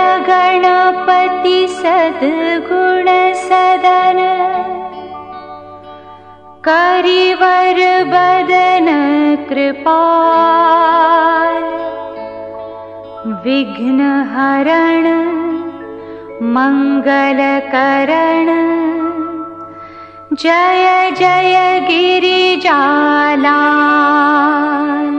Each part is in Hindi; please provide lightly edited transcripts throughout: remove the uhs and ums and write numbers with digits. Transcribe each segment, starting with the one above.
गणपति सद्गुण सदन, करिवर बदन कृपाल, विघ्न हरण मंगल करण, जय जय गिरिजालाल।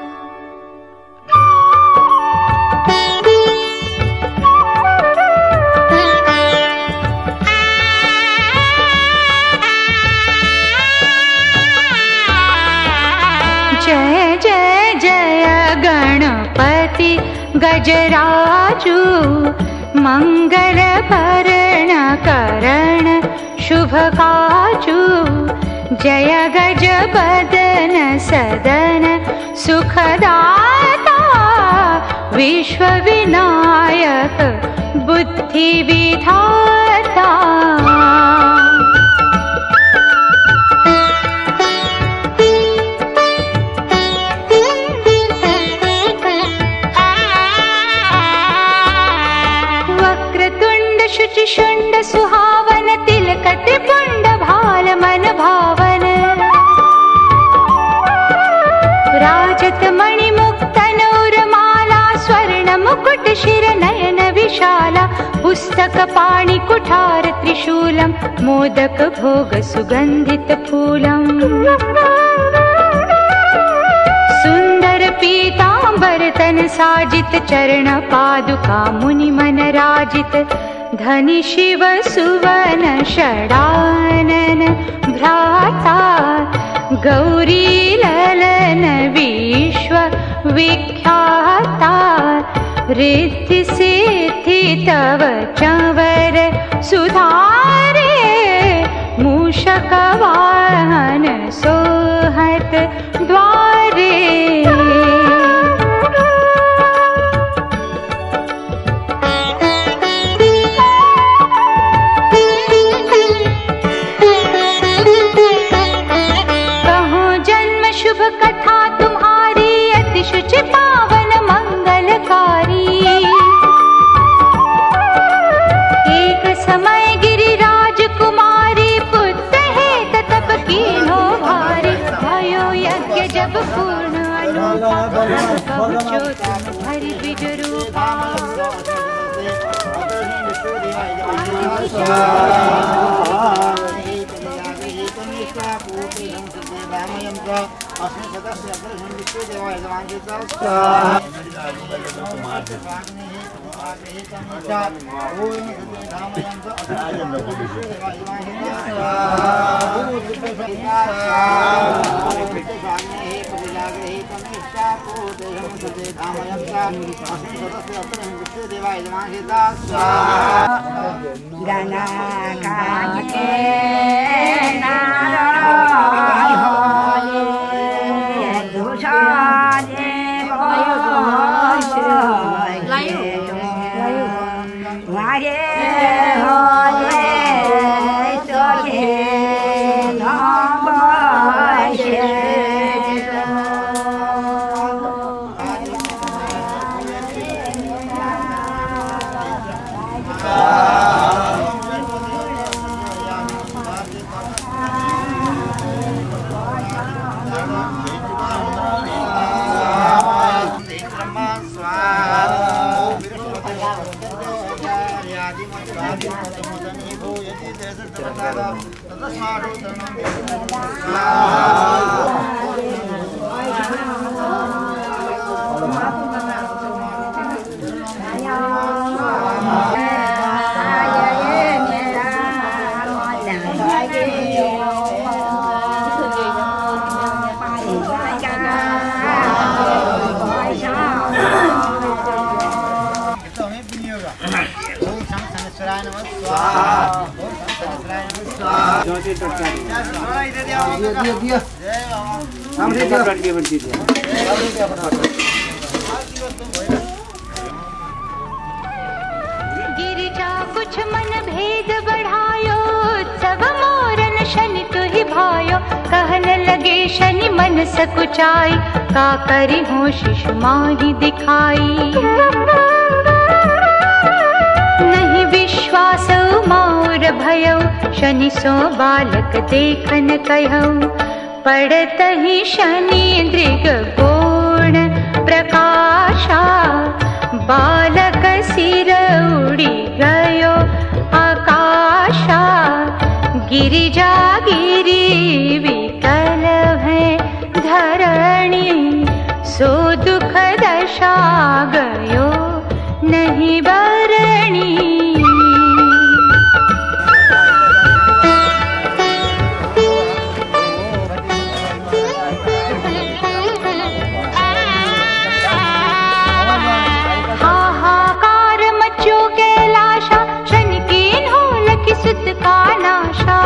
जय जय जय गणपति गजराजू, मंगल भरण करण शुभ काजू, जय गज बदन सदन सुखदाता, विश्व विनायक बुद्धि विधाता। शुंड सुहावन, तिलक पुंड भाल मन भावन, राजत मणि मुक्त नूरमाला, स्वर्ण मुकुट शिर नयन विशाला, पुस्तक पाणि कुठार त्रिशूलम, मोदक भोग सुगंधित फूलम, सुंदर पीतांबर तन साजित, चरण पादुका मुनि मन राजित, धनि शिव सुवन षडानन भ्राता, गौरी ललन विश्व विख्याता, रिद्धि सिद्धि तव चंवर सुधारे, मूषक वाहन सोहत द्वारे। शुभ कथा तुम्हारी, अति शुचि पावन मंगलकारी, एक समय गिरिराज कुमारी, पुत्र है तप कीन्हो भारी, भयो यज्ञ जब पूर्ण अनूठा, पहुँचो तुम हरि द्विज रूपा। अस्मिन् सदस्य अग्रहं विश्वे देवाय जवांगिता गिरिजा कुछ मन भेद बढ़ायो, उत्सव मोरन शनि तुहि भायो, कहन लगे शनि मन सकुचाई, का करि हो शिशु माहि दिखाई। शनि सो बालक देखन कहूँ, पड़त ही शनि दृग पूर्ण प्रकाशा, बालक सिर उड़ी गयो आकाशा, गिरिजा गिरी विकल है धरणी, सो दुख दशा गयो नहीं बरणी। हाहाकार मचो कैलाशा, शनि कीन हो लखि सुत का नाशा,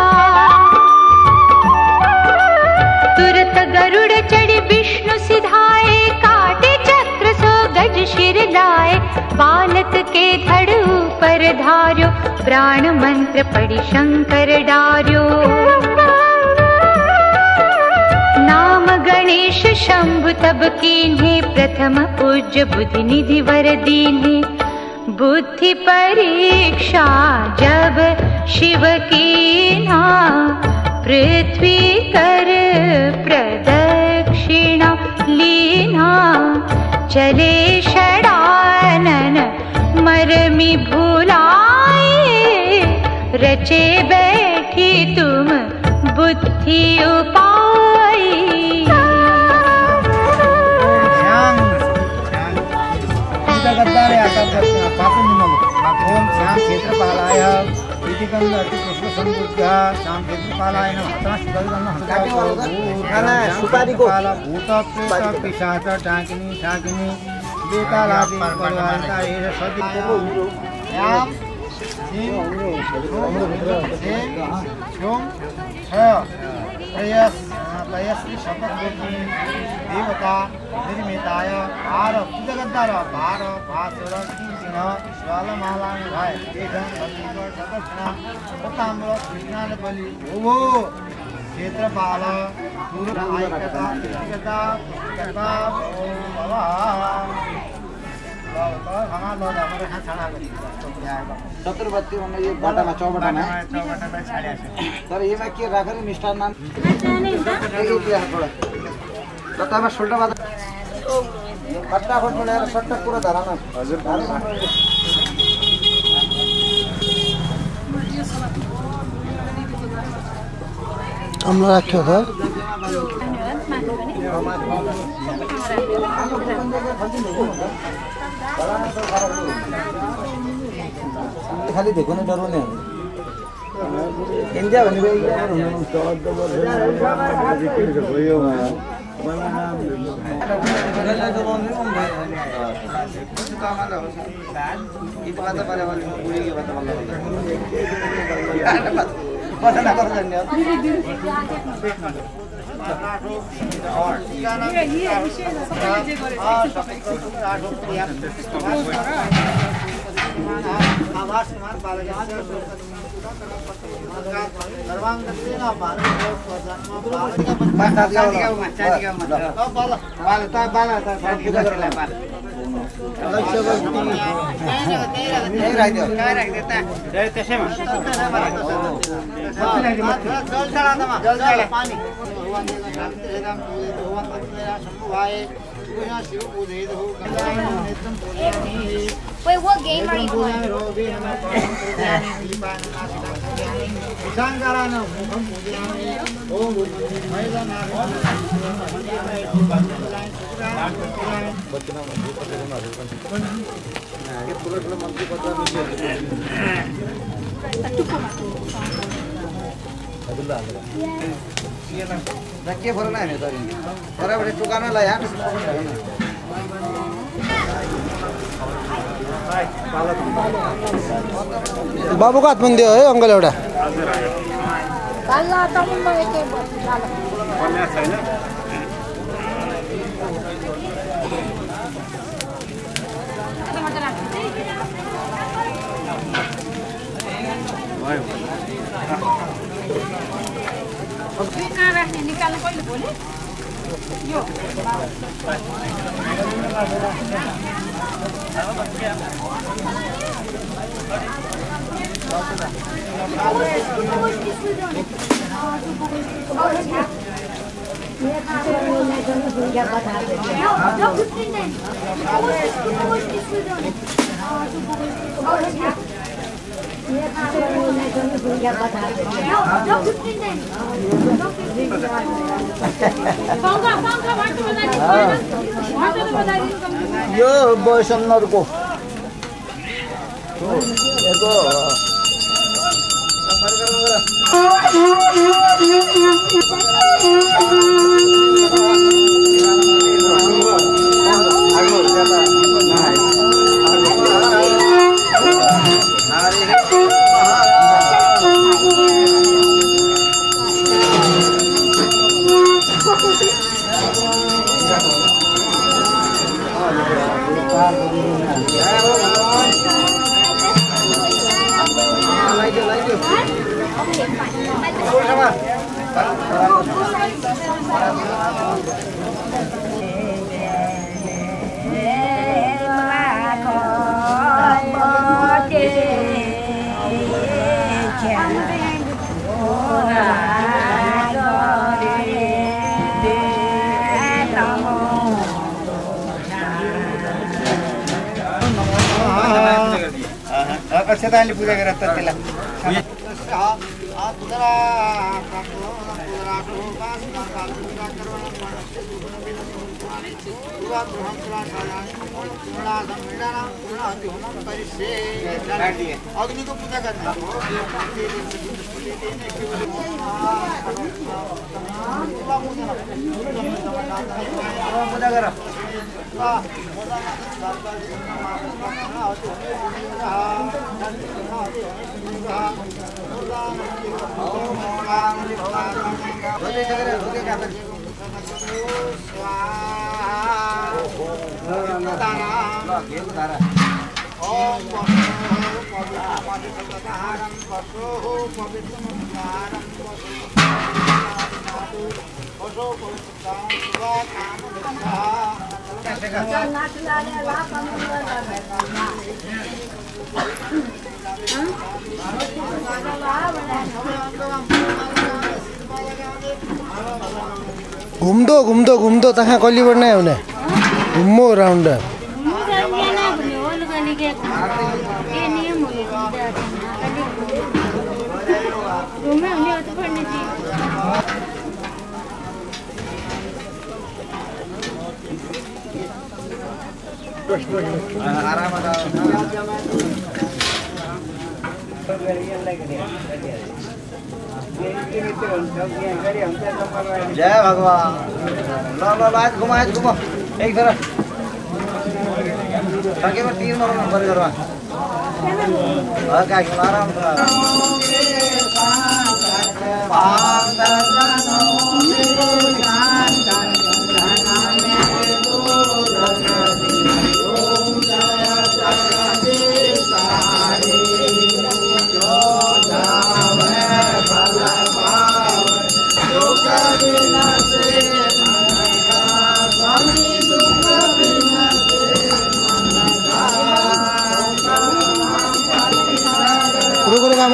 तुरत गरुड़ चढ़ी विष्णु सिधाए, काटे चक्र सो गज शिर लाए, बालक के धड़ ऊपर धार्यो, प्राण मंत्र पढ़ी शंकर डार्यो, नाम गणेश शंभु तब कीन्हे, प्रथम पूज्य बुद्धि निधि वर दीन्हे, बुद्धि परीक्षा जब शिव कीन्हा, पृथ्वी कर प्रदक्षिणा लीना, चले षडानन मरमि भुलाए, रचे बैठी तुम बुद्धि उपाय। ओम श्याम क्षेत्रपालाय प्रीतिकंद अति पुष्प संबुद्ध श्याम क्षेत्रपालाय सुपारी को भूत प्रेत पिशाच डाकिनी शाकिनी बेतालादि परिवारता ये सदी श्याम श्री शपथ देवता निर्मिताय भार पूजगद्दार भार भासुर सिंह ज्वालमाला भाई एकदम छत्तीसगढ़ सदक्षिणा पताम्र कृष्णान बलि भो क्षेत्रपाल पूर्ण आयकता कृतिकता कृतिकता ओम भव चतुर्वती भन्ने यो बाटामा चौबाटामा तर यसमा के राखेर मिष्टान्न जतामा सुल्टामा फटाफट बनाएर सट्ट पुरो धरामा हजुर আমরা রাখছো স্যার खाली देखो न डराउने इन्डिया भनेको यार हुनुहुन्छ Wait, what game are you playing? के फरक नाही त बराबर टुकानलाई यार बाबुको हातमा दियो है अङ्कल एउटा कहाँ राख्ने निकाल्नु कहिले बोले यो यो वैष्णवको अक्षताले पूजा गरेर त त्यसलाई अग्निको पूजा गर्ने पूजा गर घुम्दो तहाँ कहिले बढ्नै आउने घुम्मो राउन्ड जय भगवान ल आज घुमा एक फेर सकेमा 3 नम्बर गरेरमा हल्का आराम रुको काम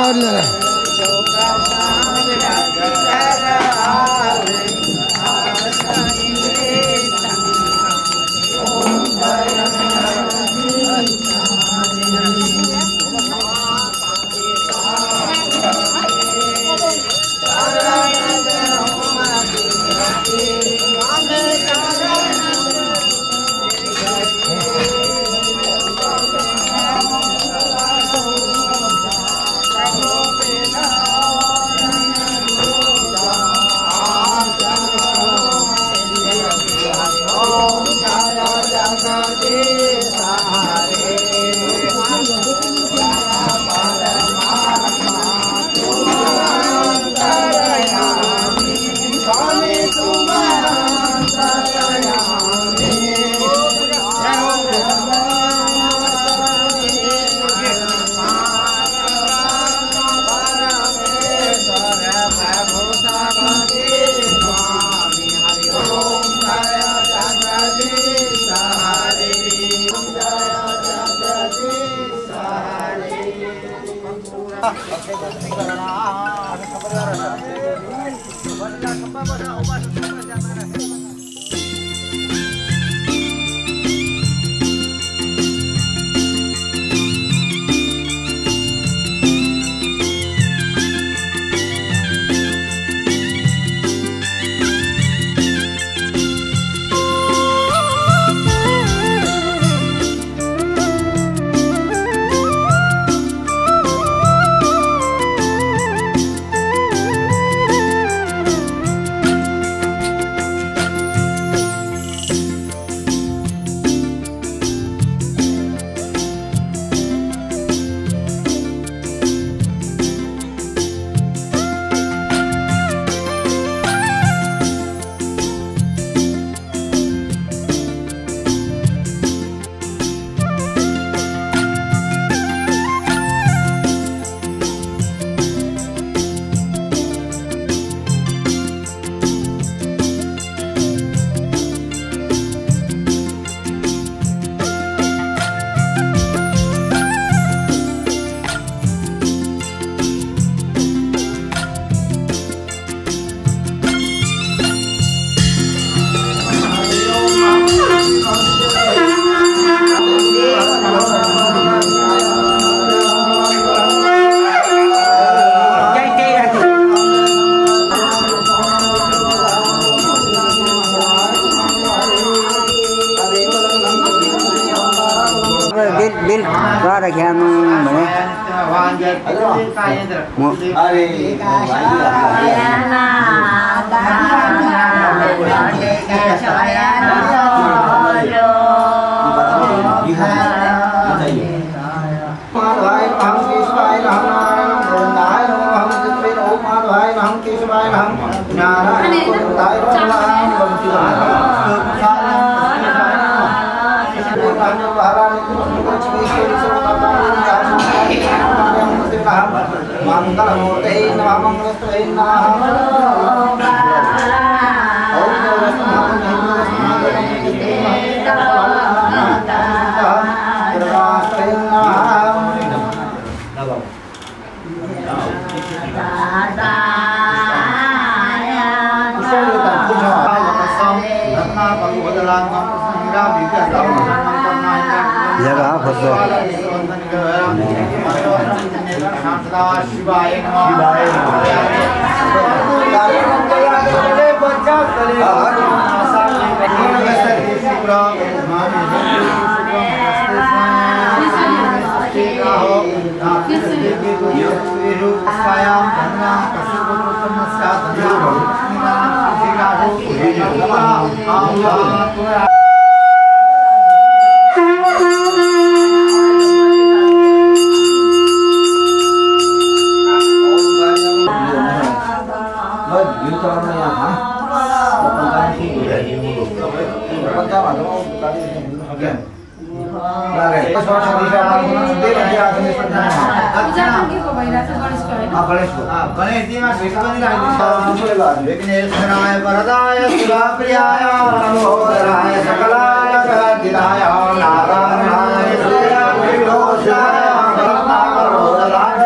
बिल गएर ख्यानु भने जगह फसो विघ्नेश्वराय वरदाय शिवाप्रियाय नमोदराय सकलाय जगद्दिदाय नारायणाय विघ्नोषाय वरदाय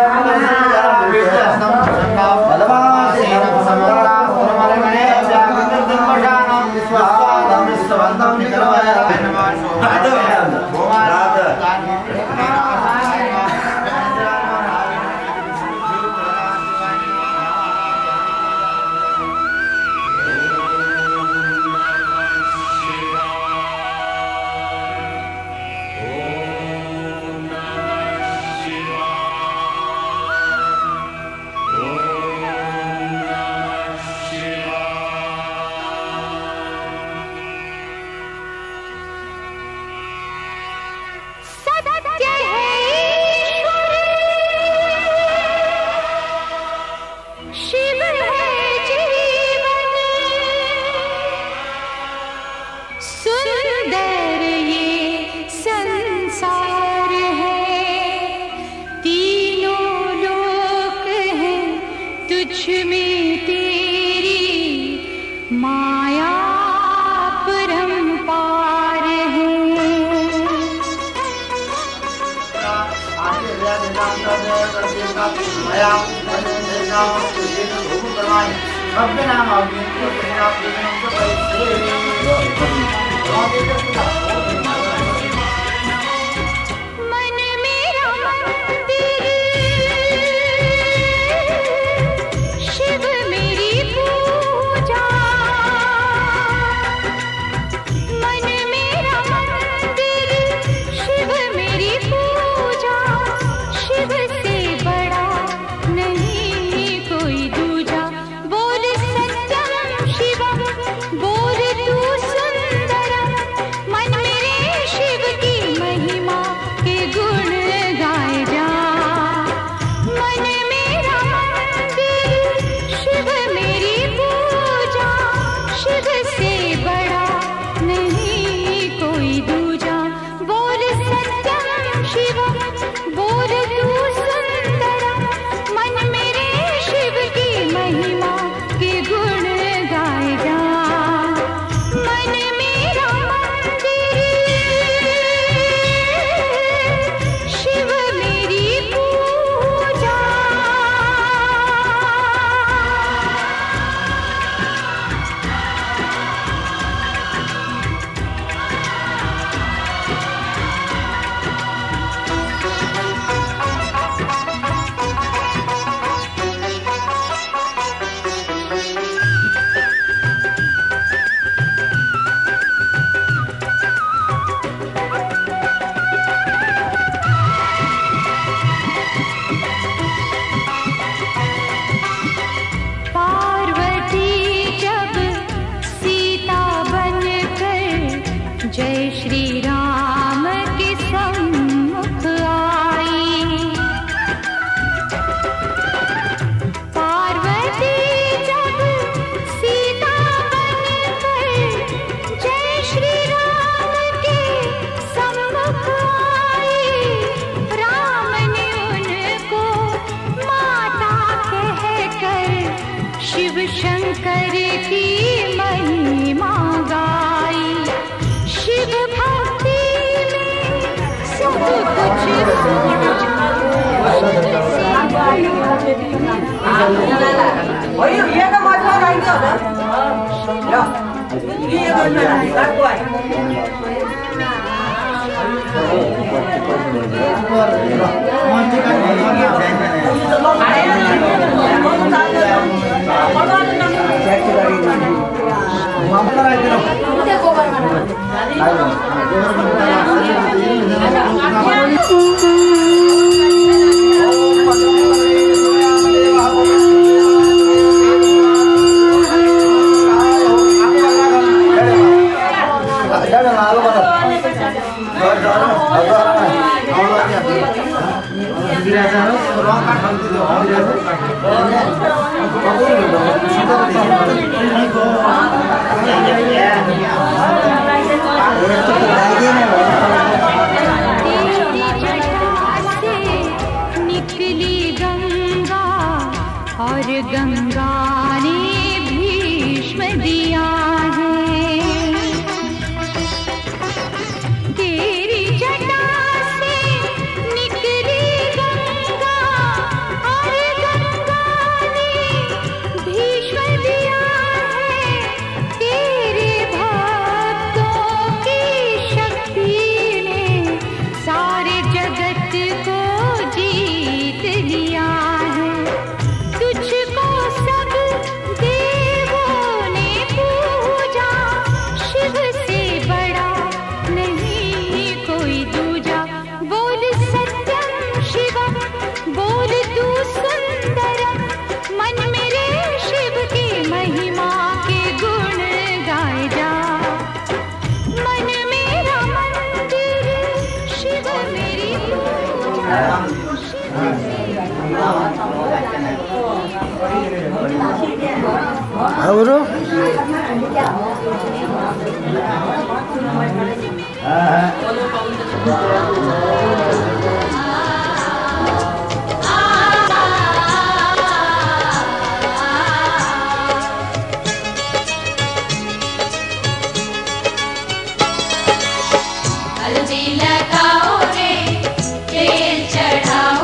जय श्री राम के सम्मुख आई। पार्वती जब सीता बनकर जय श्री राम के सम्मुख आई। राम ने उनको माता कहकर शिव शंकर की महिमा गाई। शिव भक्ति में सब निकली गंगा और गंगा ने भीष्म दिया है। तेरी जटा से निकली गंगा और गंगा ने भीष्म दिया है। तेरे भक्तों की शक्ति ने सारे जगत को जीत लिया है। तुझको सब देवों ने पूजा, शिव से बड़ा नहीं कोई दूजा। बोल सत्यम शिवम, बोल तू सुंदरम, मन मेरे शिव की महिमा के गुण गाए जा। मन मेरा मंदिर, शिव मेरी पूजा। ಅವರು हल्दी लगाओ रे, तेल चढ़ाओ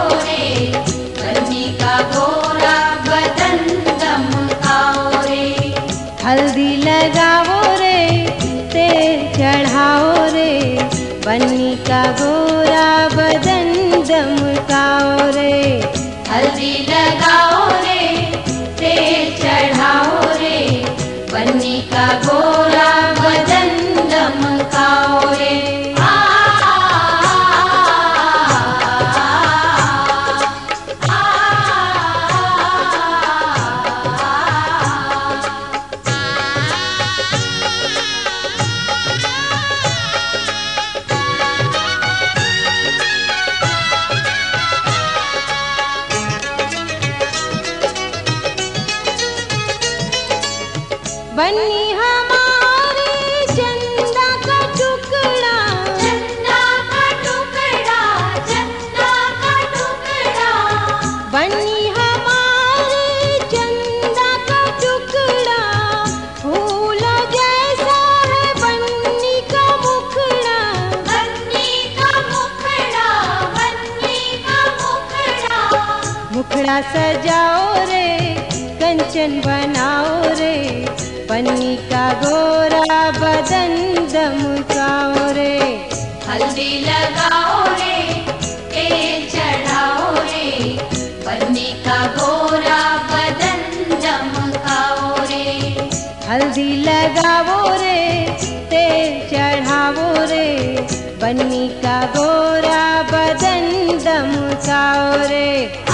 बन्नी हमारे चंदा का टुकड़ा, चंदा का टुकड़ा, चंदा का टुकड़ा। बन्नी हमारे चंदा का टुकड़ा, फूल जैसा है बन्नी का मुखड़ा, बन्नी का मुखड़ा, बन्नी का मुखड़ा। मुखड़ा सजाओ रे, कंचन बनाओ रे, बन्नी का गोरा बदन दमकाओ रे। हल्दी लगाओ रे, तेल चढ़ाओ रे, बन्नी का गोरा बदन दमकाओ रे। हल्दी लगाओ रे, तेल चढ़ाओ रे, बन्नी का गोरा बदन दमकाओ रे।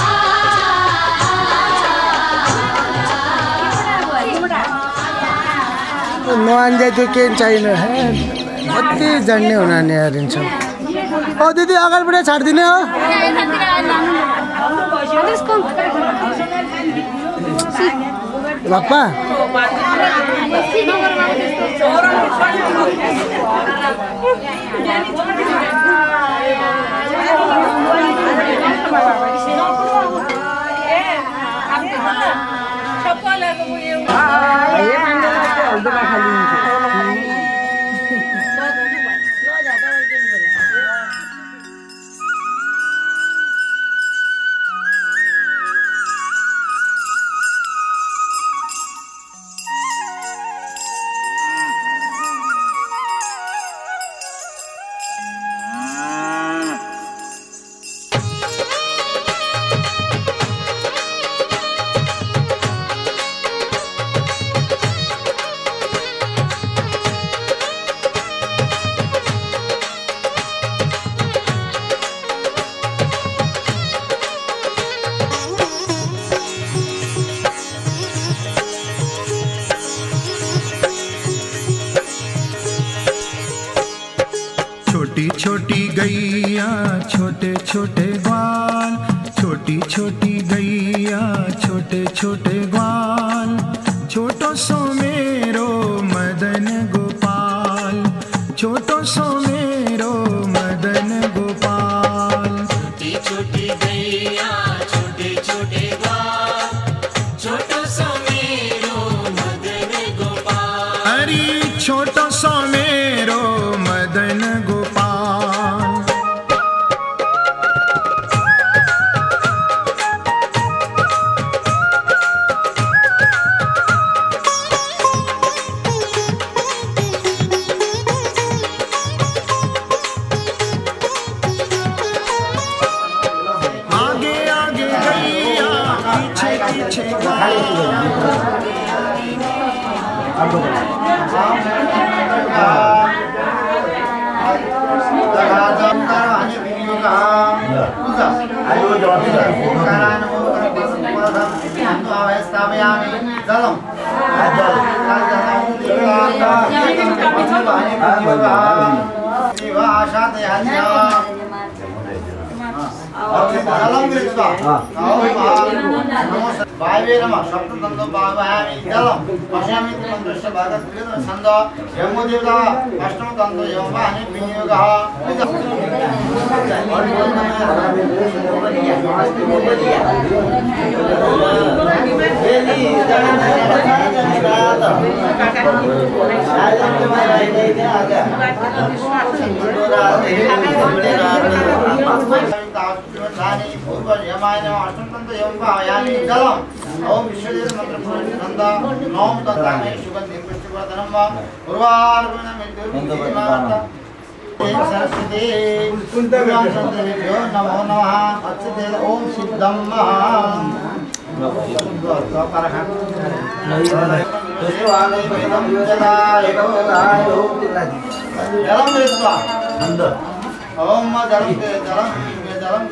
नहान जाए तो के चाहिए है कति जान्ने हुनाने हारिन्छ। ओ दिदी अगाडिबाट छाड्दिने हो। बाप्पा छोटी छोटी गैया छोटे छोटे ग्वाल, छोटी छोटी गैया छोटे छोटे ग्वाल, छोटो सो मेरो मदन गोपाल, छोटो सो मेरो मदन गोपाल। छोटी छोटी गैया छोटे छोटे ग्वाल, छोटो सो मेरो मदन गोपाल। अरे छोटो सो मेरो मदन गोपाल। आगे आगे गैया पीछे पीछे वायवे नमः सप्ततंतो भावयामि जलम पश्यामि तंत्रस्य भागः छन्द यमदेवता अष्टम तंतो यमवानि विनियोगः। ओम विश्वदेव मंत्र नंदा नौम तत्तामे सुगंधि पुष्टिवर्धनम वा पूर्वार्पणम विद्युत सरस्वती कुंतव्यो नमो नमः अच्छते ओम सिद्धम ओम जलम जलम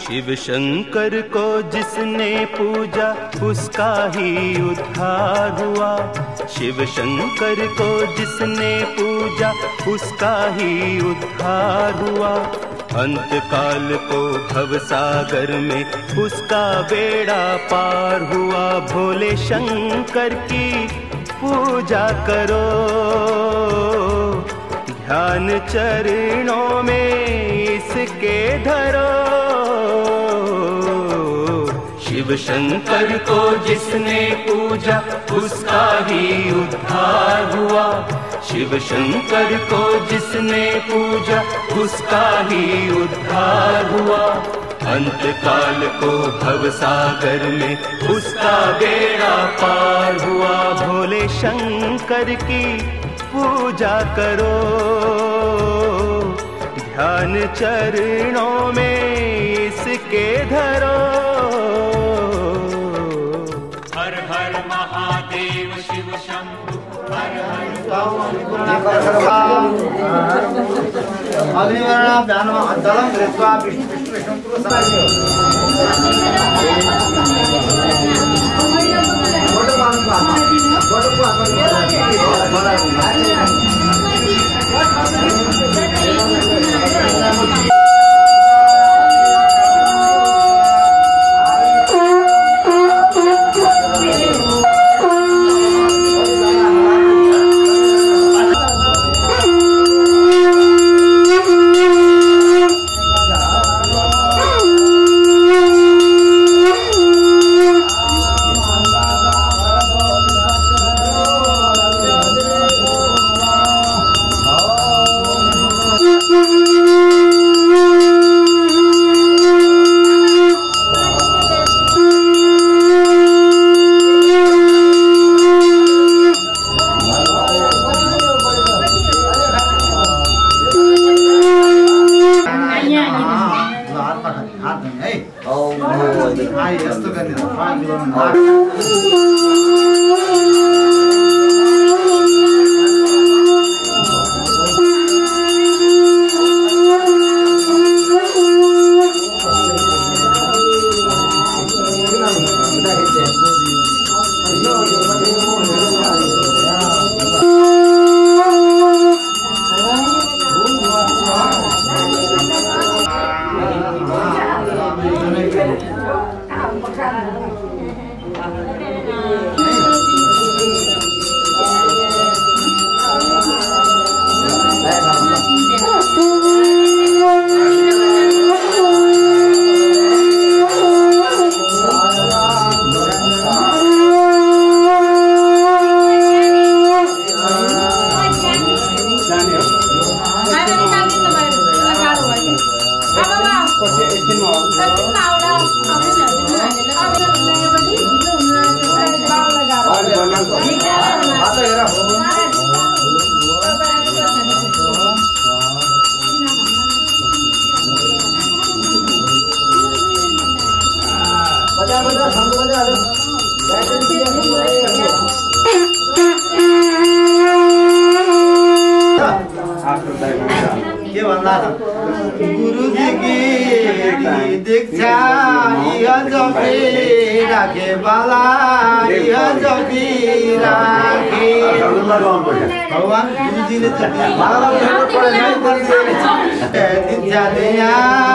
शिव शंकर को जिसने पूजा उसका ही उद्धार हुआ। शिव शंकर को जिसने पूजा उसका ही उद्धार हुआ। अंतकाल को भवसागर में उसका बेड़ा पार हुआ। भोले शंकर की पूजा करो, ध्यान चरणों में इसके धरो। शिव शंकर को जिसने पूजा उसका ही उद्धार हुआ। शिव शंकर को जिसने पूजा उसका ही उद्धार हुआ। अंतकाल को भवसागर में उसका बेड़ा पार हुआ। भोले शंकर की पूजा करो, ध्यान चरणों में इसके धरो। हर हर महादेव शिव शंभु हर हर। अग्निवर्णाभ्याम कृत्वा के भन्दा गुरुजी की दीक्षा यह जपी राखे बाला यह जपी राखे भगवान गुरुजीले दीक्षा दिया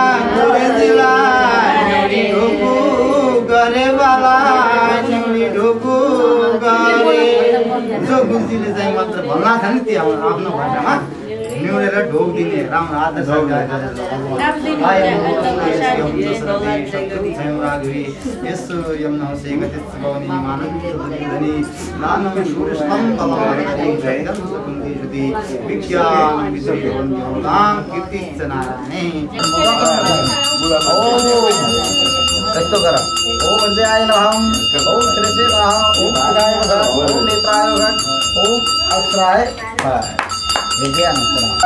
गुरुजीलाई ढोकु गरे बाला ढोकु गरे जो गुरुजीले चाहिँ मात्र भन्न छ नि त्यो आफ्नो भाषामा न्यूनेर ढोक दिने राम्रो आदर्श यसो यमुना सेगति भवनी मानव धनी नानम सूर्यस्तंभ तलवारति विज्ञान विद्यां कीर्ति चनारायणे कस्तो गर ओम जय नमः ओम श्री नमः ओम शिवाय नमः ओम नेत्राय नमः ओम अस्त्राय विजयानंद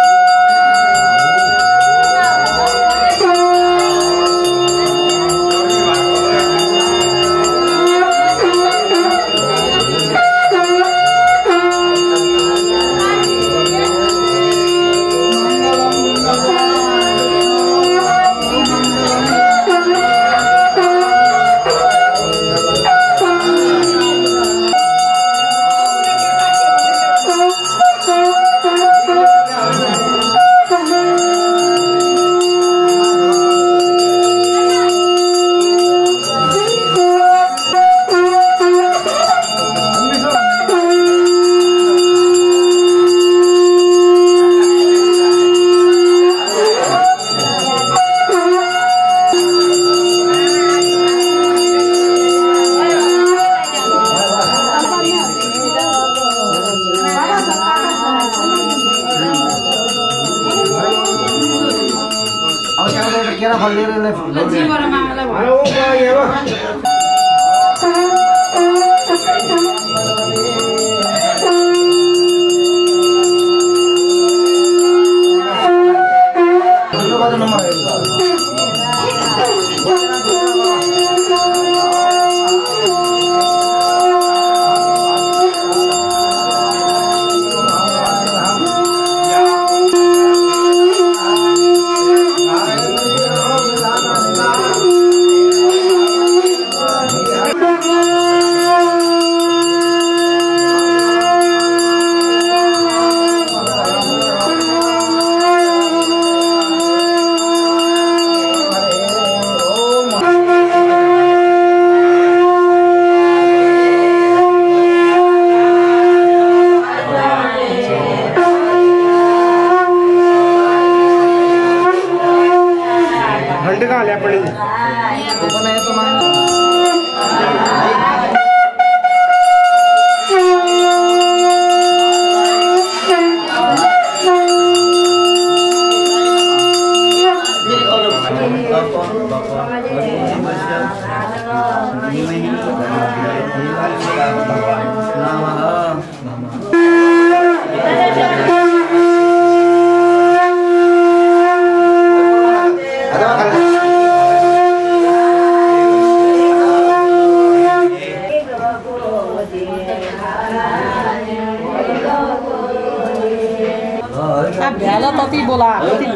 भ्याला तति बोला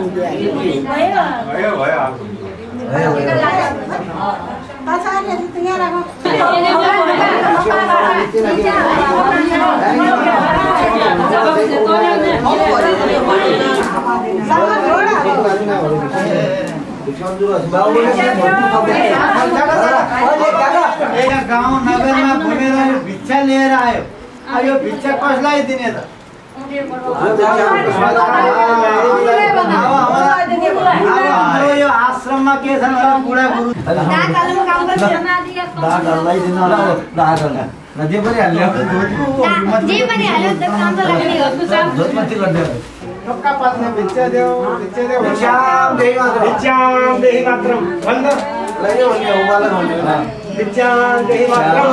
गाउँ नगरमा घुमेर भिक्षा लिएर आयो यो भिक्षा कसलाई दिने त हाम्रो यो आश्रममा के छ बुढा गुरु ठोक्का पात्ने भिक्षा देऊ भिक्षाम देहि मात्रम भन्न लैयो भने उमाला भन्नु भिक्षाम देहि मात्रम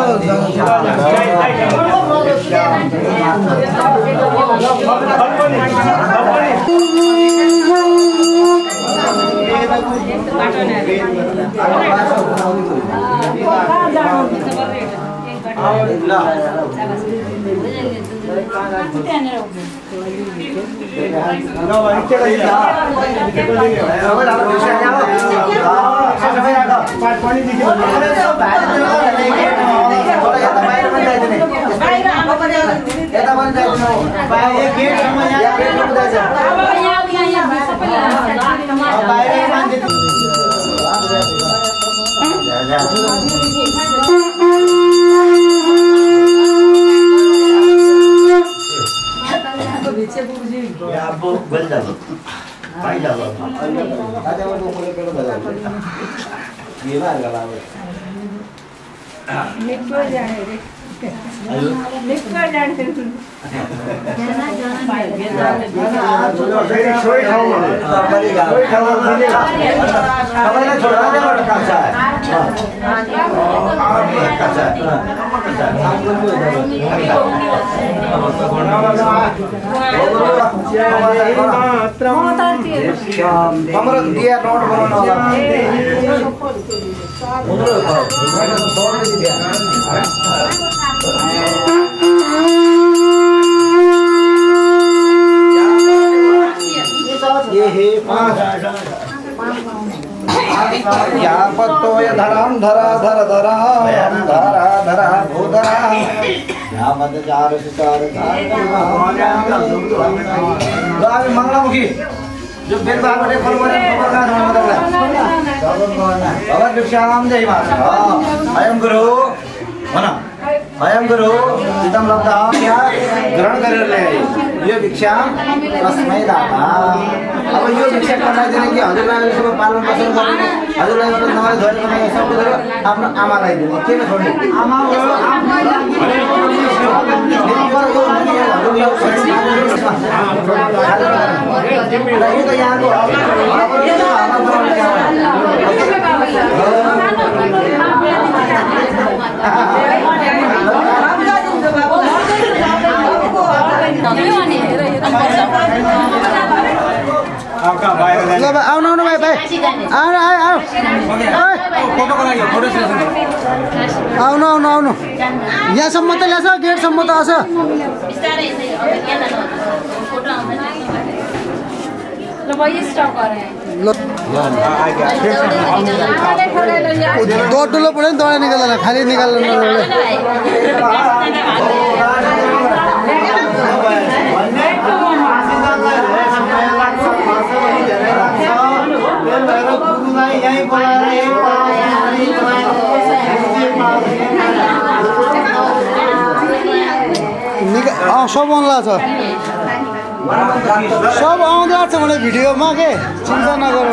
हाम्रो दिया रोड बनाउन यापत्तोय धराम धरा धर धराम धरा धरा भूधरा यामद जार सितार धार मंगलामुखी जो बेल बाबरे फलवरे खबर का मतलब भगवान भिक्षाम जय माता अयम गुरु भन अयम गुरु इदम लब्धः ग्रहण गरेर ल्याए यो भिक्षा तस्मै दाता। अब यो भिक्षा कमाइ दिने कि हजुरलाई सब पालन पोषण गर्ने हजुरलाई मतलब नगरे धोएर बनाए सब गरेर आफ्नो आमालाई दिने के न छोड्ने आमा हो यो त यहाँको ल भाइ आउनु आउनु भाइ भाइ आउनु आउनु आउनु आउनु यहाँसम्म त ल्याछ गेटसम्म त आछ ठुलो पऱ्यो नि दौडा निकाल्दैन खाली निकाल्नु सब आउँला छ सब आउँदा छ भने भिडियोमा के चिन्ता नगरौ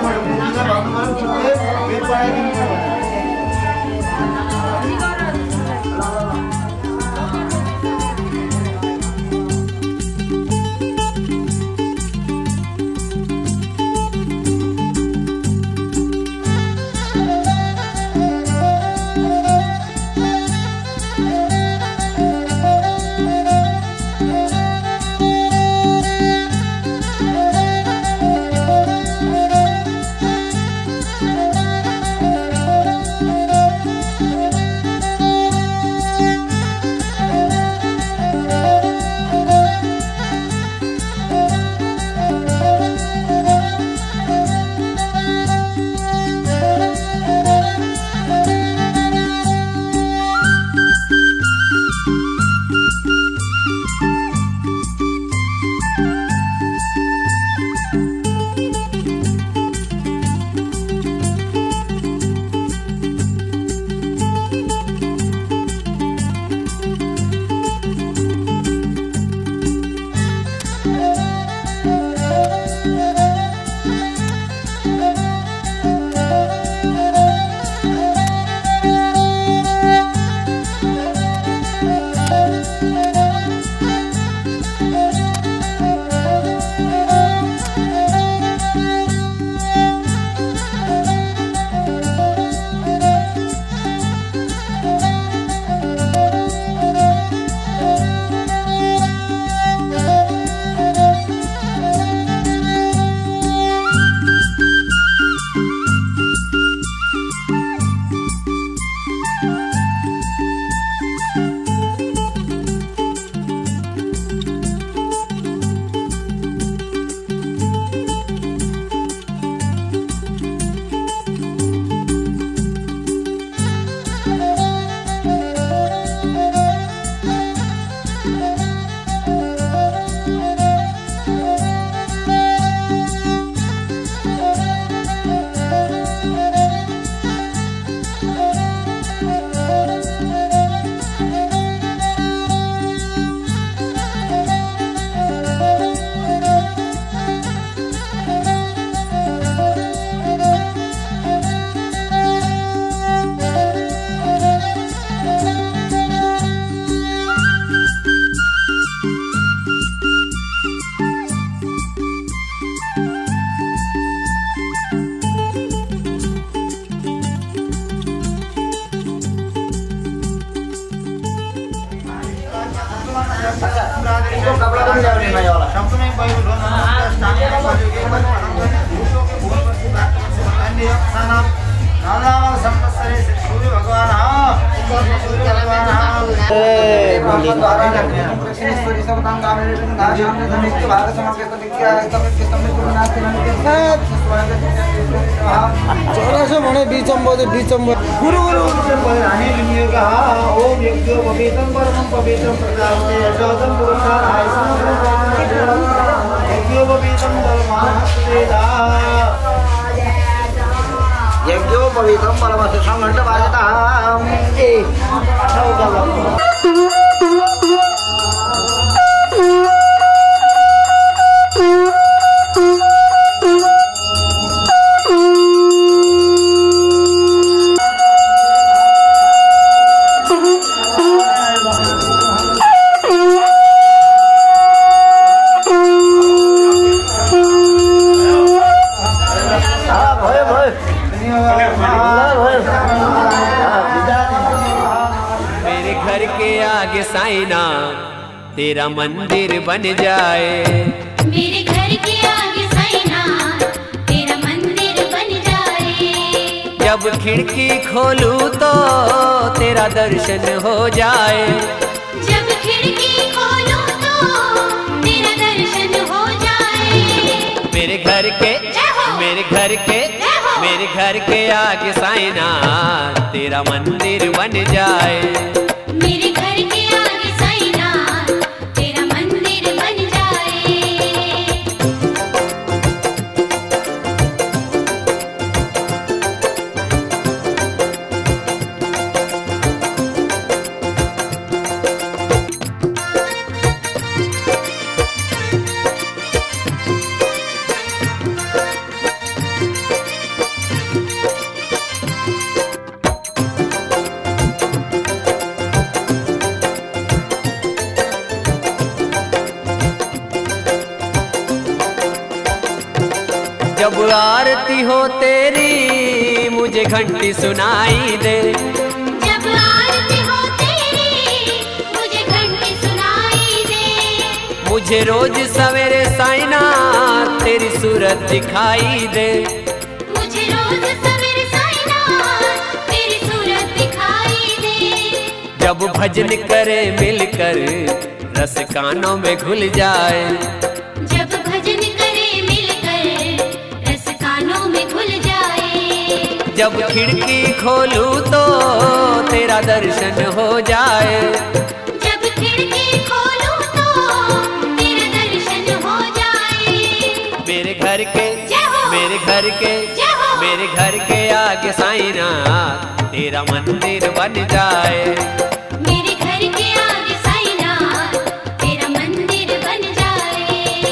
भने बिचम्बो बिचम्बो गुरु गुरु हानि दुनियाका ओम यज्ञो पवित्रं परमं पवित्रं प्रजापते यशोदं पुरुषाय यज्ञो पवित्रं धर्मास्तेदा यज्ञो पवित्रं परमस्य संघण्टवादिताम् मेरे घर के आगे साइना तेरा मंदिर बन जाए। मेरे घर के आगे साइना तेरा मंदिर बन जाए। जब खिड़की खोलूं तो तेरा दर्शन हो जाए। जब खिड़की खोलूं तो तेरा दर्शन हो जाए। मेरे घर के मेरे घर के आगे साइना तेरा मंदिर बन जाए। मेरे घर के आगे साइना तेरा मंदिर बन जाए। जब आरती हो तेरी मुझे घंटी सुनाई दे। जब आरती हो तेरी मुझे घंटी सुनाई दे। मुझे रोज सवेरे साइना तेरी सूरत दिखाई दे। मुझे रोज सवेरे साइना तेरी सूरत दिखाई दे। जब भजन करे मिलकर रस कानों में घुल जाए। जब भजन करे मिलकर रस कानों में घुल जाए। जब खिड़की खोलूं तो तेरा दर्शन हो जाए। जब खिड़की खोलूं तो तेरा दर्शन हो जाए। मेरे घर के आगे साइना तेरा मंदिर बन जाए। मेरे घर के आगे साइना तेरा मंदिर बन जाए।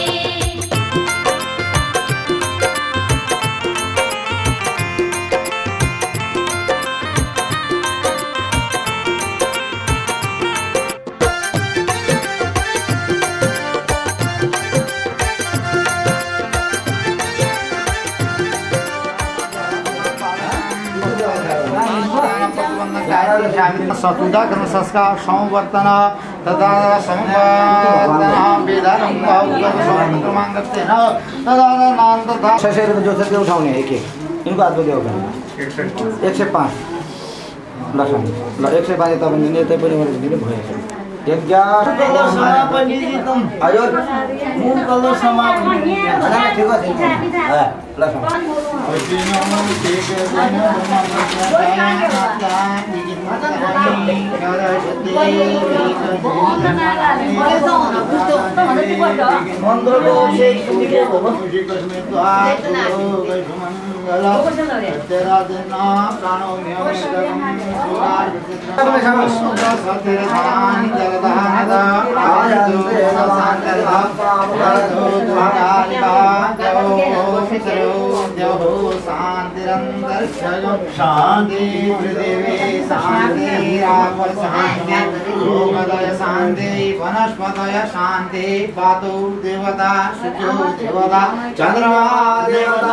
सतुदा कर्म संस्कार संवर्तन तदा संवर्तन वेदारं क्रमांगत्तेन तदा नाम तथा शरीर में जो सत्य उठाउने एक एक इनको हाथ में देओ 105 लसन ल 105 त पनि नेतै पनि दिने भयो यज्ञ समापनिदितम आयो मूल कलर समापनि अना ठीक है लसन शांति पृथिवी शांति आप शांति लोकदय शांति वनस्पतय शांति पातौ देवता शुचौ देवता चंद्रमा देवता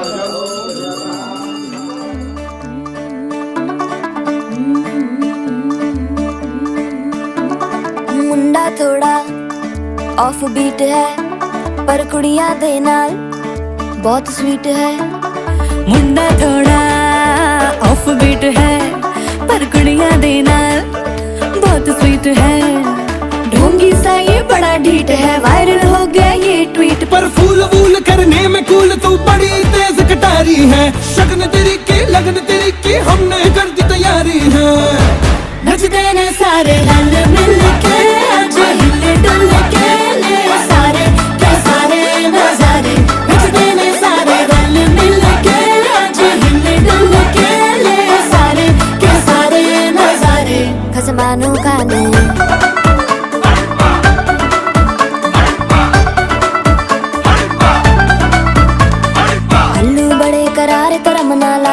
मुंडा थोड़ा ऑफ बीट है पर कुड़ियां दे नाल बहुत स्वीट है। मुंडा थोड़ा ऑफ बीट है पर कुड़ियां दे नाल बहुत स्वीट है। ढोंगी सा ये बड़ा ढीठ है वायरल हो गया ये ट्वीट पर फूल वूल करने में कूल तू बड़ी तेज कटारी है। शगन तेरी की लगन तेरी की हमने कर दी तैयारी है। नचते ने सारे रल मिल के आज हिले डुल के ले सारे के सारे नजारे नचते ने सारे रल मिल के आज हिले डुल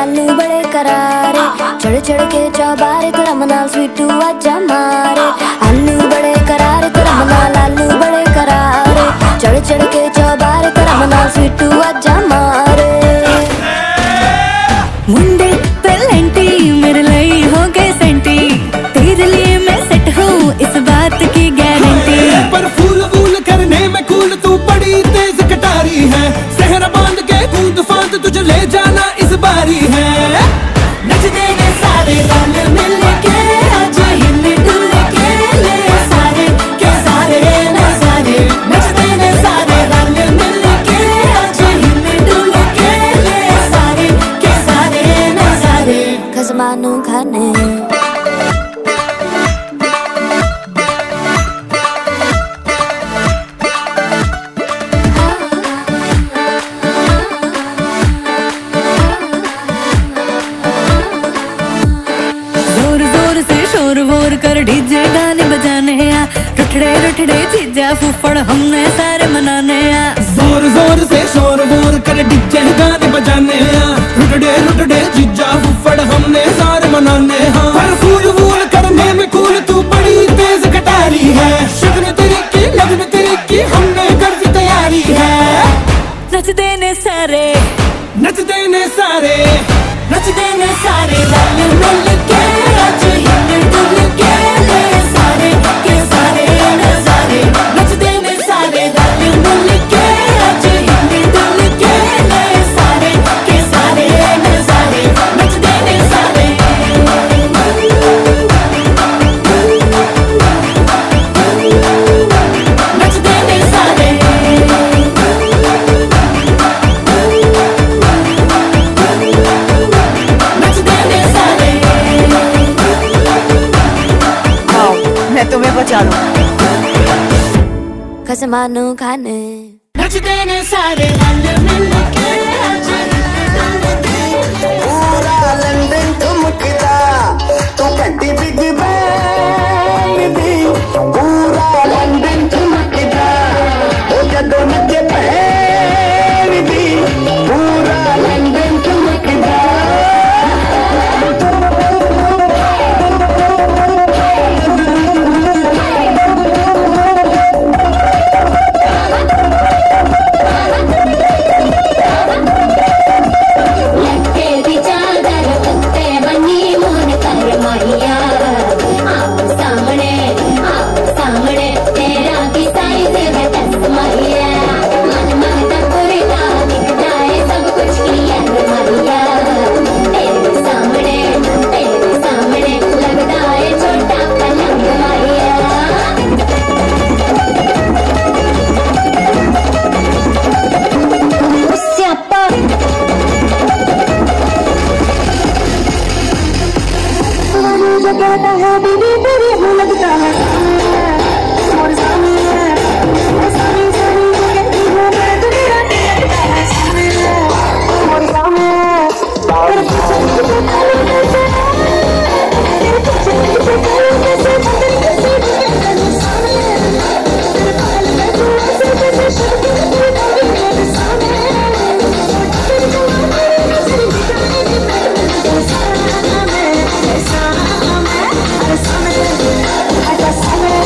आलू बड़े करारे चढ़ चढ़ के चौबारे तेरा मनाल स्वीटू आजा मारे आलू बड़े करारे तेरा मनाल आलू बड़े करारे चढ़ चढ़ के चौबारे तेरा मनाल स्वीटू आजा मारे मुंडे पे लेंटी मेरे लिए हो गए सेंटी तेरे लिए मैं सेट हूँ इस बात की गारंटी पर फूल फूल करने में कूल तू बड़ी तेज कटारी है सहरा बांध के कूद फांद तुझे ले जाना इस बारी है नच देंगे सारे रंग मिल के आज हिल डुल के ले सारे के सारे नजारे नच देंगे सारे रंग मिल के आज हिल डुल के ले सारे के सारे नजारे खजमानू खाने कर डीजे गाने बजाने आ रुठड़े रुठड़े चीजा फूफड़ हमने सारे मनाने आ जोर जोर से शोर वोर कर डीजे गाने बजाने आ रुठड़े रुठड़े चीजा फूफड़ हमने सारे मनाने हाँ पर फूल फूल करने में कूल तू बड़ी तेज कटारी है शगन तेरी की लगन तेरी की हमने कर दी तैयारी है नच देने सारे नच देने सारे नच देने सारे रंग मिल के आज हिल डुल के ले सारे के सारे नजारे नच देने सारे रंग मिल के आज हिल डुल के ले सारे के सारे नजारे नच देने सारे नच देने सारे मैं तुम्हें बचा लूं खसमानू खाने नच देने सारे रंग मिल के पूरा लंदन ठुमकदा तू कट्टी बिग बैंग दी पूरा लंदन ठुमकदा ओ जदों नचे पैर दी पूरा लंदन ठुमकदा I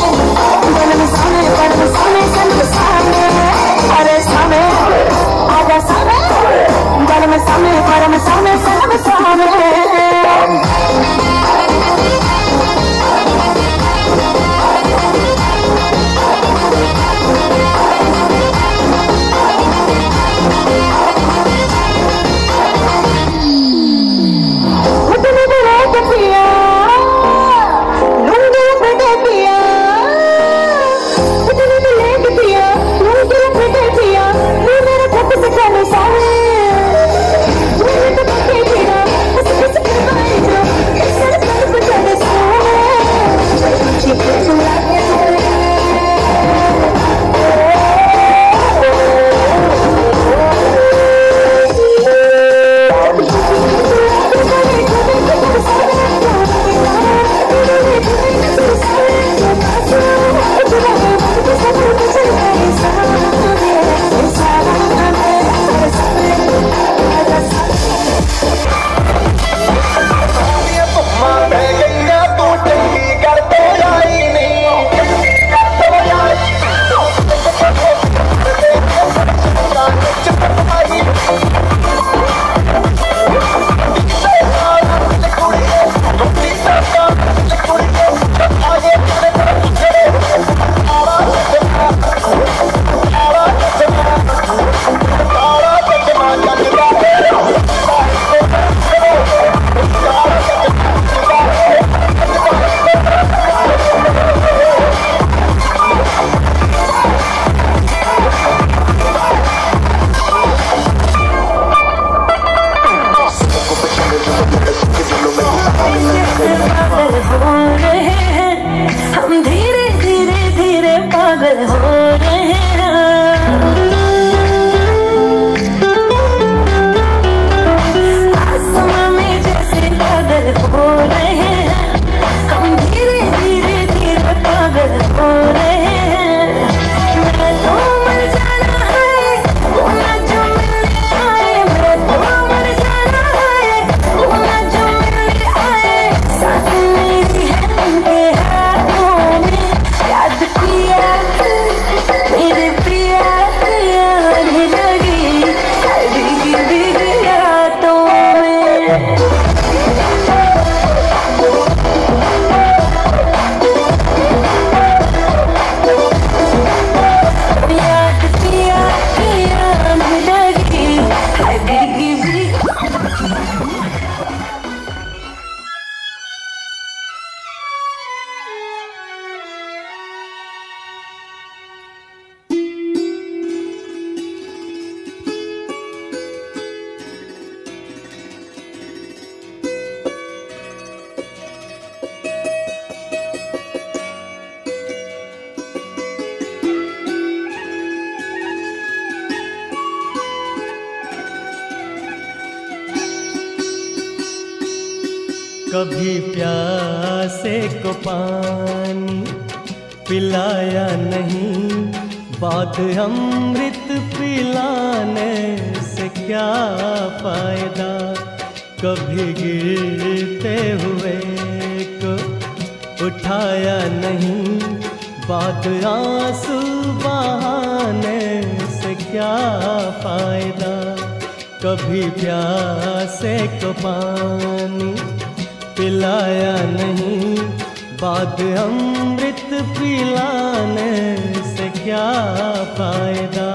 कभी प्यासे को पानी पिलाया नहीं, बात अमृत पिलाने से क्या फायदा। कभी गिरते हुए को उठाया नहीं, बात आंसू बहाने से क्या फायदा। कभी प्यासे को पानी पिलाया नहीं, बात अमृत पिलाने से क्या फायदा।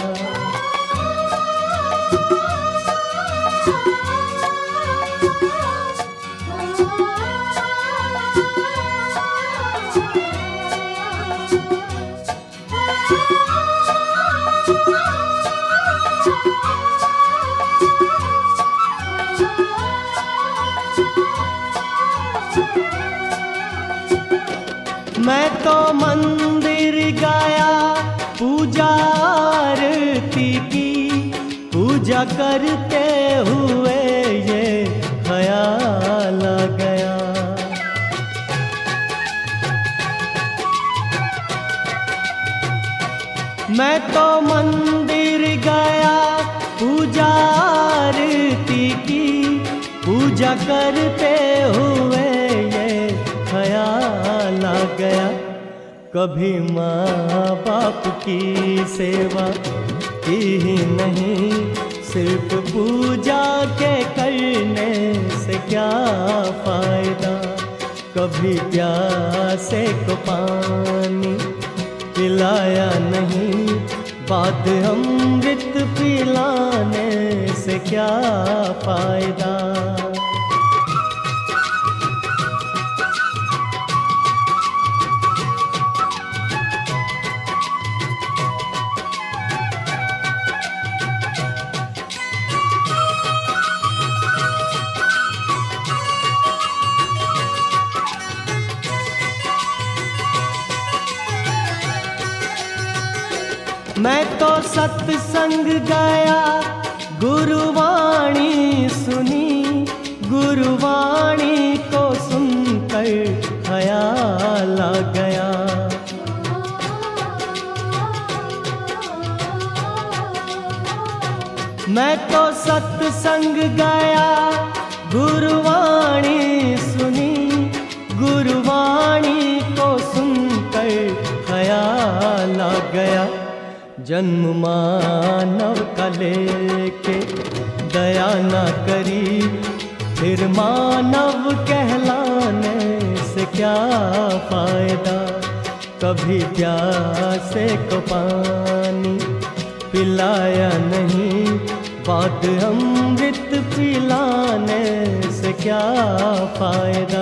मैं तो मंदिर गया पूजा आरती की, पूजा करते हुए ये ख्याल आ गया। मैं तो मंदिर गया पूजा आरती की, पूजा करते हुए ये ख्याल आ गया। कभी माँ बाप की सेवा की ही नहीं, सिर्फ पूजा के करने से क्या फायदा। कभी प्यासे को पानी पिलाया नहीं, बात अमृत पिलाने से क्या फायदा। मैं तो सत्संग गया गुरुवाणी सुनी, गुरुवाणी को सुनकर ख्याल आ गया। मैं तो सत्संग गया गुरुवाणी सुनी, गुरुवाणी को सुनकर ख्याल आ गया। जन्म मानव का लेके दया ना करी, फिर मानव कहलाने से क्या फायदा। कभी प्यासे को पानी पिलाया नहीं, बात अमृत पिलाने से क्या फायदा।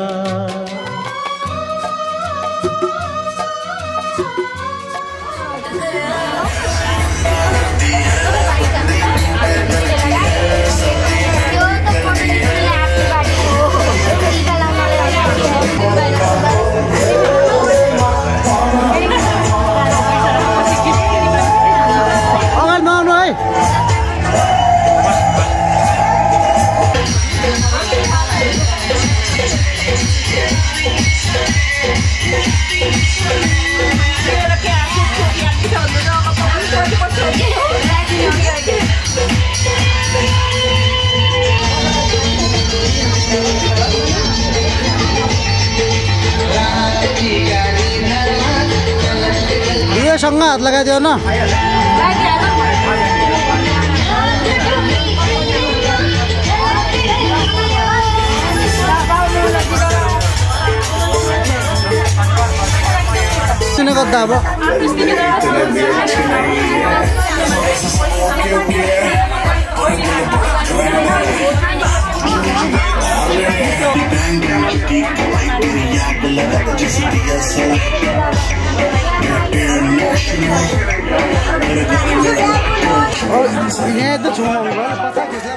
ये सँग हात लगाइदियो न। किन गर्दा अब यहाँ तो छुमा हुआ पता कैसा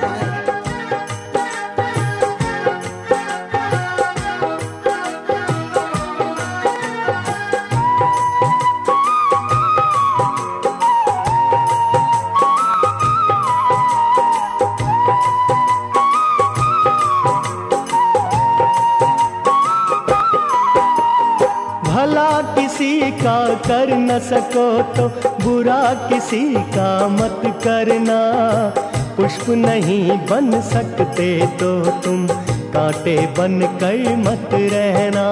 का कर न सको तो बुरा किसी का मत करना। पुष्प नहीं बन सकते तो तुम कांटे बन कर मत रहना।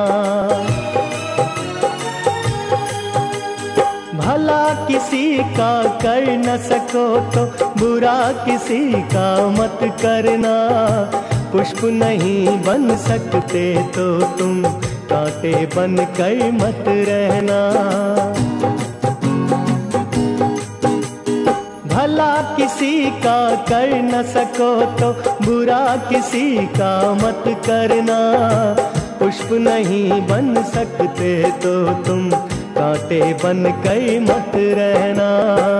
भला किसी का कर न सको तो बुरा किसी का मत करना। पुष्प नहीं बन सकते तो तुम कांटे बन कर मत रहना। भला किसी का कर न सको तो बुरा किसी का मत करना। पुष्प नहीं बन सकते तो तुम कांटे बन कर मत रहना।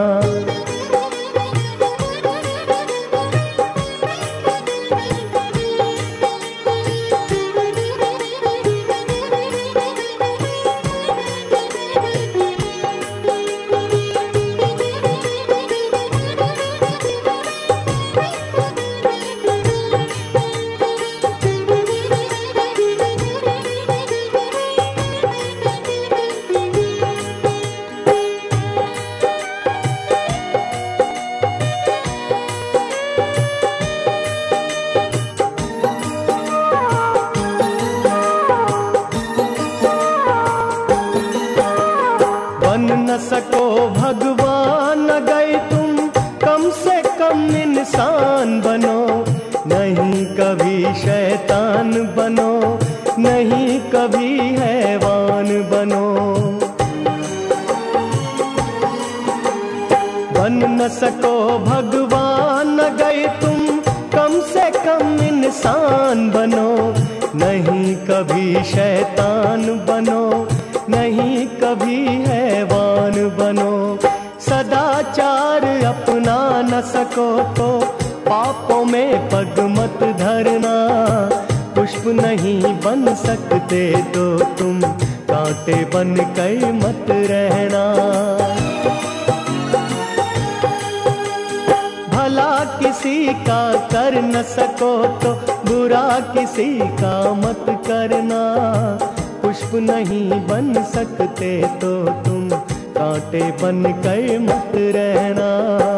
सको भगवान न गए तुम कम से कम इंसान बनो। नहीं कभी शैतान बनो, नहीं कभी हैवान बनो। बन न सको भगवान न गए तुम कम से कम इंसान बनो। नहीं कभी शैतान बनो, नहीं कभी हैवान बनो। सदाचार अपना न सको तो पापों में पग मत धरना। पुष्प नहीं बन सकते तो तुम कांटे बन कर मत रहना। भला किसी का कर न सको तो बुरा किसी का मत करना। पुष्प नहीं बन सकते तो तुम कांटे बन कर मत रहना।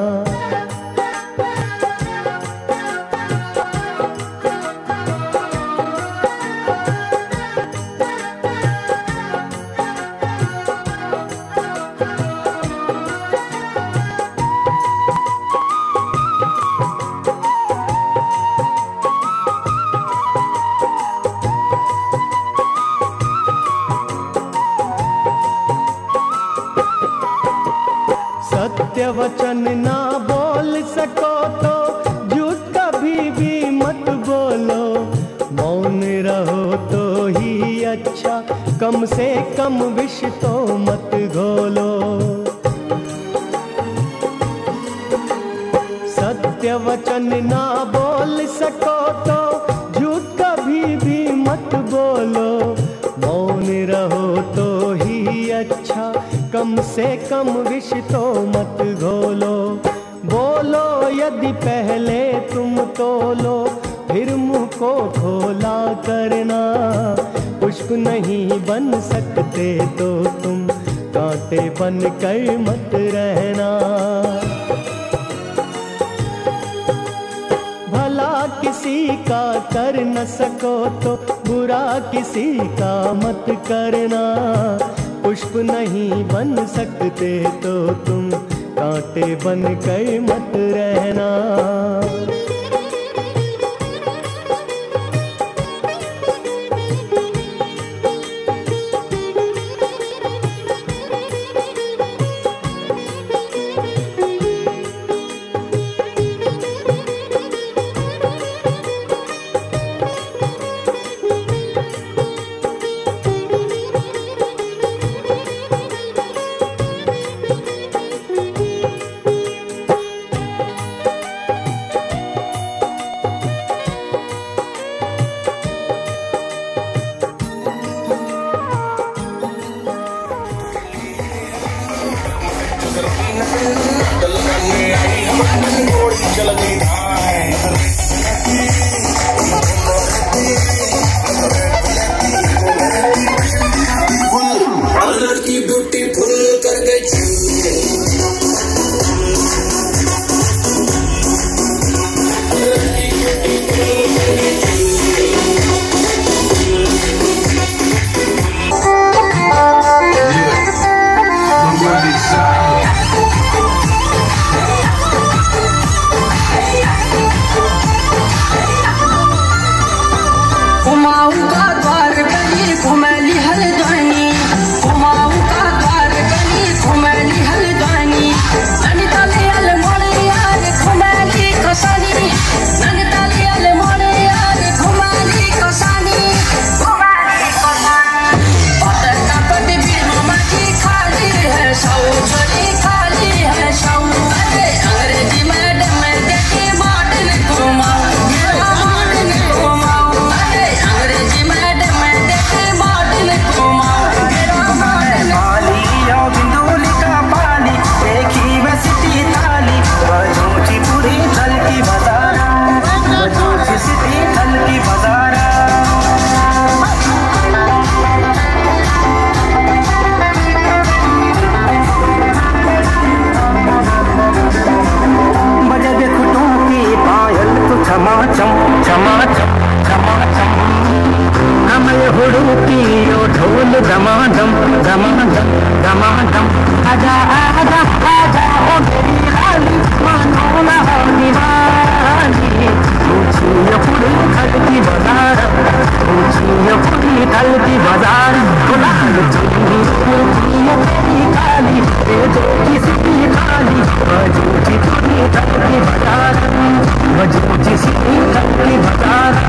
सत्य वचन ना बोल सको तो झूठ कभी भी मत बोलो। मौन रहो तो ही अच्छा, कम से कम विष तो मत घोलो। सत्य वचन ना बोल सको तो झूठ कभी भी मत बोलो। मौन रहो तो ही अच्छा, कम से कम विष तो मत घोलो। बोलो यदि पहले तुम तोलो, फिर मुंह को खोला करना। पुष्प नहीं बन सकते तो तुम कांटे बन कर मत रहना। भला किसी का कर न सको तो बुरा किसी का मत करना। पुष्प नहीं बन सकते तो तुम कांटे बन कर मत रहना। की ब्यूटी जोड़ू पियो ढोल दमादम दमादम दमादम। आजा आजा आजा ओ मेरी लाली मानो ना होली वाली। ऊंची पूरी ढलती बाजार, ऊंची पूरी ढलती बाजार। लाल चुन्नी तेरी काली, दे किसी काली बजूची पूरी ढलती बाजार, बजूची सी ढलती बाजार।